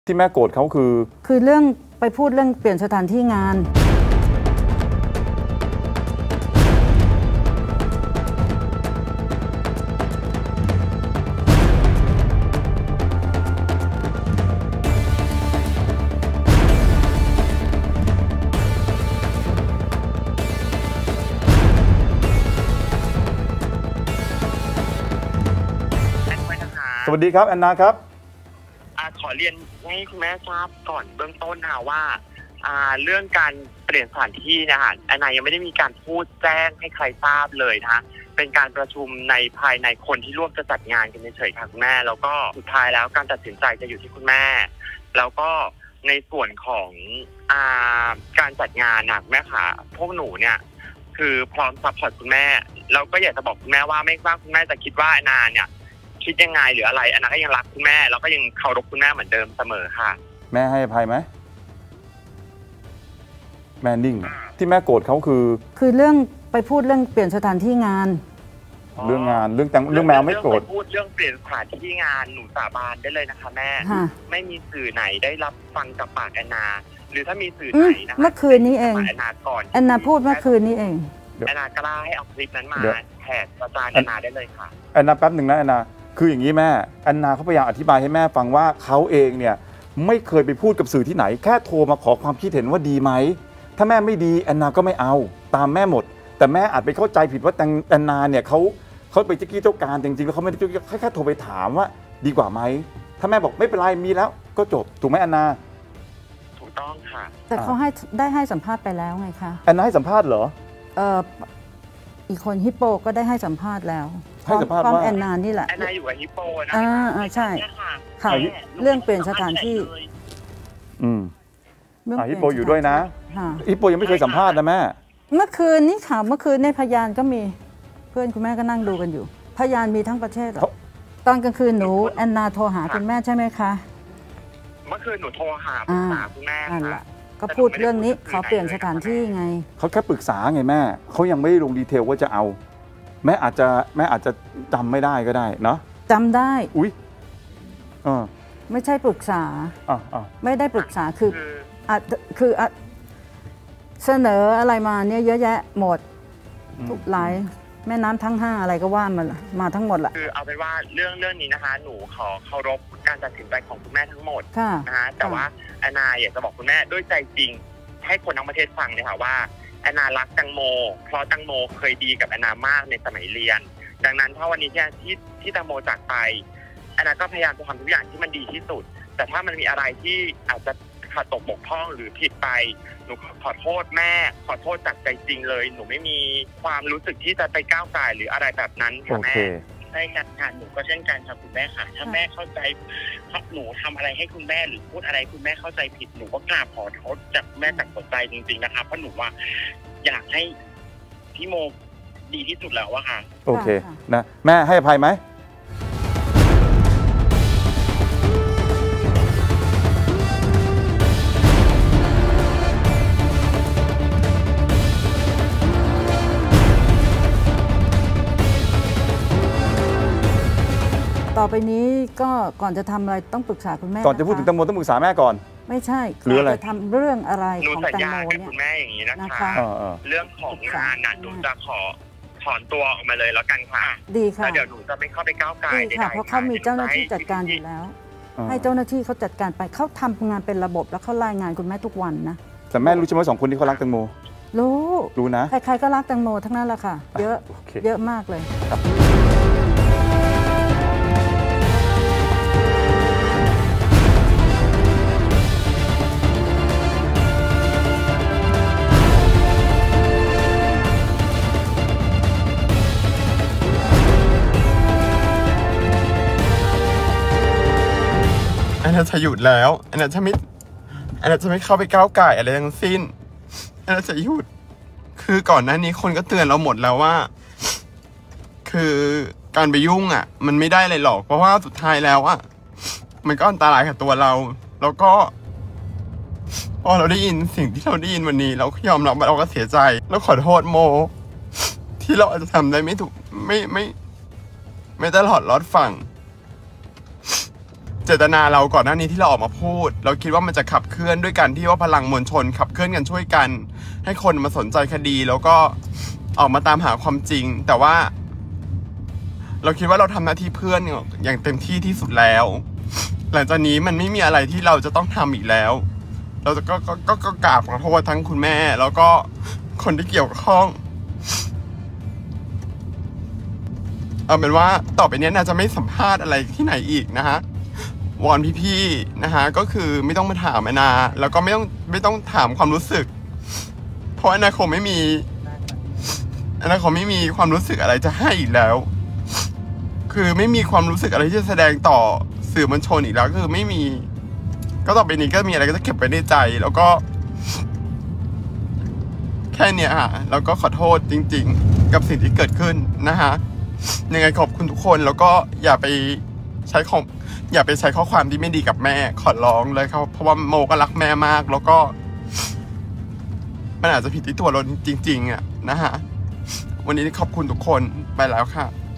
ที่แม่โกรธเขาคือเรื่องไปพูดเรื่องเปลี่ยนสถานที่งานสวัสดีครับแอนนาครับขอเรียนให้คุณแม่ทราบก่อนเบื้องต้นค่ะว่าเรื่องการเปลี่ยนสถานที่นะคะแอนนายังไม่ได้มีการพูดแจ้งให้ใครทราบเลยนะคะเป็นการประชุมในภายในคนที่ร่วมจะจัดงานกันเฉยๆค่ะคุณแม่แล้วก็สุดท้ายแล้วการตัดสินใจจะอยู่ที่คุณแม่แล้วก็ในส่วนของการจัดงานนะแม่ค่ะพวกหนูเนี่ยคือพร้อมซัพพอร์ตคุณแม่แล้วก็อยากจะบอกคุณแม่ว่าไม่ว่าคุณแม่จะคิดว่าแอนนาเนี่ยคิดยังไงหรืออะไรอันนั้นก็ยังรักคุณแม่แล้วก็ยังเคารพคุณแม่เหมือนเดิมเสมอค่ะแม่ให้อภัยไหมแม่นิ่งที่แม่โกรธเขาคือเรื่องไปพูดเรื่องเปลี่ยนสถานที่งานเรื่องงานเรื่องแมวไม่โกรธพูดเรื่องเปลี่ยนสถานที่งานหนูสาบานได้เลยนะคะแม่ไม่มีสื่อไหนได้รับฟังจากปากแอนนาหรือถ้ามีสื่อไหนนะคะเมื่อคืนนี้เองแอนนาก่อนแอนนาพูดเมื่อคืนนี้เองแอนนากล้าให้เอาคลิปนั้นมาแท็กประจานแอนนาได้เลยค่ะแอนนาแป๊บหนึ่งนะแอนนาคืออย่างนี้แม่แอนนาเขาพยายามอธิบายให้แม่ฟังว่าเขาเองเนี่ยไม่เคยไปพูดกับสื่อที่ไหนแค่โทรมาขอความคิดเห็นว่าดีไหมถ้าแม่ไม่ดีแอนนาก็ไม่เอาตามแม่หมดแต่แม่อาจไปเข้าใจผิดว่าแอนนาเนี่ยเขาไปเจ้ากี้เจ้าการจริงๆแล้วเขาไม่ได้แค่โทรไปถามว่าดีกว่าไหมถ้าแม่บอกไม่เป็นไรมีแล้วก็จบถูกไหมแอนนาถูกต้องค่ะแต่เขาได้ให้สัมภาษณ์ไปแล้วไงคะแอนนาให้สัมภาษณ์เหรออีกคนฮิปโปก็ได้ให้สัมภาษณ์แล้วให้สัมภาษณ์ว่าแอนนานี่แหละแอนนาอยู่กับฮิปโปนะใช่ค่ะเรื่องเปลี่ยนสถานที่ฮิปโปอยู่ด้วยนะฮิปโปยังไม่เคยสัมภาษณ์นะแม่เมื่อคืนนี้ข่าวเมื่อคืนในพยานก็มีเพื่อนคุณแม่ก็นั่งดูกันอยู่พยานมีทั้งประเทศตอนกลางคืนหนูแอนนาโทรหาคุณแม่ใช่ไหมคะเมื่อคืนหนูโทรหาคุณแม่ค่ะก็พูดเรื่องนี้เขาเปลี่ยนสถานที่ไงเขาแค่ปรึกษาไงแม่เขายังไม่ลงดีเทลว่าจะเอาแม่อาจจะจำไม่ได้ก็ได้เนาะจำได้อุ๊ยไม่ใช่ปรึกษาไม่ได้ปรึกษาคือเสนออะไรมาเนี่ยเยอะแยะหมดทุกหลายแม่น้ำทั้ง5อะไรก็ว่ามาทั้งหมดแหละคือเอาเป็นว่าเรื่องนี้นะคะหนูขอเคารพการตัดสินใจของคุณแม่ทั้งหมดนะคะแต่ว่าแอนนาอยากจะบอกคุณแม่ด้วยใจจริงให้คนทั้งประเทศฟังเลยค่ะว่าแอนนารักแตงโมเพราะแตงโมเคยดีกับแอนนามากในสมัยเรียนดังนั้นถ้าวันนี้ที่แตงโมจากไปแอนนาก็พยายามจะทำทุกอย่างที่มันดีที่สุดแต่ถ้ามันมีอะไรที่อาจจะขาดตกบกพร่องหรือผิดไปหนูขอโทษแม่ขอโทษจากใจจริงเลยหนูไม่มีความรู้สึกที่จะไปก้าวไก่หรืออะไรแบบนั้นค่ะแม่ใช่ค่ะหนูก็เช่นกันค่ะคุณแม่ค่ะถ้าแม่เข้าใจหนูทำอะไรให้คุณแม่หรือพูดอะไรคุณแม่เข้าใจผิดหนูก็กราบขอโทษจากแม่จากหัวใจจริงๆนะคะเพราะหนูว่าอยากให้พี่โมดีที่สุดแล้วอะค่ะโอเคนะแม่ให้อภัยไหมต่อไปนี้ก็ก่อนจะทำอะไรต้องปรึกษาคุณแม่ก่อนจะพูดถึงแตงโมต้องปรึกษาแม่ก่อนไม่ใช่หรืออะไรจะทำเรื่องอะไรของแตงโมเนี่ยคุณแม่อย่างนี้นะคะเรื่องของงานน่ะหนูจะขอถอนตัวออกมาเลยแล้วกันค่ะดีค่ะเดี๋ยวหนูจะไม่เข้าไปก้าวไกลดีค่ะเพราะเขามีเจ้าหน้าที่จัดการอยู่แล้วให้เจ้าหน้าที่เขาจัดการไปเขาทำงานเป็นระบบแล้วเขารายงานคุณแม่ทุกวันนะแต่แม่รู้ใช่ไหม2 คนที่เขารักแตงโมรู้นะใครๆก็รักแตงโมทั้งนั้นแหละค่ะเยอะมากเลยอันนั้นจะหยุดแล้วอันนั้นจะไม่เข้าไปก้าวไก่อะไรทั้งสิ้นอันนั้นจะหยุดคือก่อนหน้านี้คนก็เตือนเราหมดแล้วว่าคือการไปยุ่งอ่ะมันไม่ได้อะไรหรอกเพราะว่าสุดท้ายแล้วอ่ะมันก็อันตรายกับตัวเราแล้วก็พอเราได้ยินสิ่งที่เราได้ยินวันนี้เราก็ยอมรับเราก็เสียใจแล้วขอโทษโมที่เราอาจจะทำได้ไม่ถูกไม่ตลอดรอดฝั่งจตนาเราก่อนหน้านี้ที่เราออกมาพูดเราคิดว่ามันจะขับเคลื่อนด้วยกันที่ว่าพลังมวลชนขับเคลื่อนกันช่วยกันให้คนมาสนใจคดีแล้วก็ออกมาตามหาความจริงแต่ว่าเราคิดว่าเราทำหน้าที่เพื่อนอย่างเต็มที่ที่สุดแล้วหลังจากนี้มันไม่มีอะไรที่เราจะต้องทำอีกแล้วเราจะก็กราบขอโทษทั้งคุณแม่แล้วก็คนที่เกี่ยวข้องเอาเป็นว่าต่อไปนี้น่าจะไม่สัมภาษณ์อะไรที่ไหนอีกนะฮะวอนพี่ๆนะฮะก็คือไม่ต้องมาถามแอนนาแล้วก็ไม่ต้องถามความรู้สึกเพราะแอนนาคงไม่มีความรู้สึกอะไรจะให้อีกแล้วคือไม่มีความรู้สึกอะไรที่จะแสดงต่อสื่อมวลชนอีกแล้วคือไม่มีก็ต่อไปนี้ก็มีอะไรก็จะเก็บไว้ในใจแล้วก็แค่เนี้ยฮะแล้วก็ขอโทษจริงๆกับสิ่งที่เกิดขึ้นนะฮะยังไงขอบคุณทุกคนแล้วก็อย่าไปใช้ข้อความที่ไม่ดีกับแม่ขอร้องเลยครับเพราะว่าโมก็รักแม่มากแล้วก็มันอาจจะผิดที่ตัวเราจริงๆอ่ะนะฮะวันนี้ขอบคุณทุกคนไปแล้วค่ะ